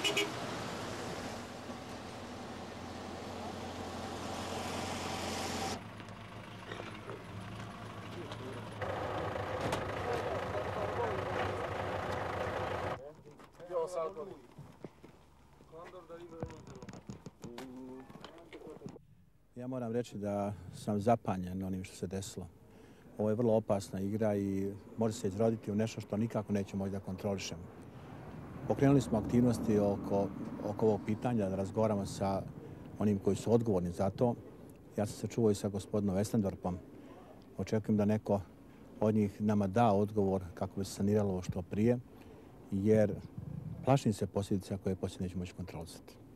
Ja moram reći da sam zapanjen onim što se desilo. Ovo je vrlo opasna igra i može se izroditi u nešto što nikako nećemo moći da kontrolišemo. Pokrenuli smo aktivnosti oko ovog pitanja, da razgovaramo sa onim koji su odgovorni za to. Ja sam se čuo i sa gospodinom Westendorpom. Očekujem da neko od njih nama da odgovor kako bi se saniralo ovo što prije, jer plašim se posljedica koje poslije nećemo moći kontrolisati.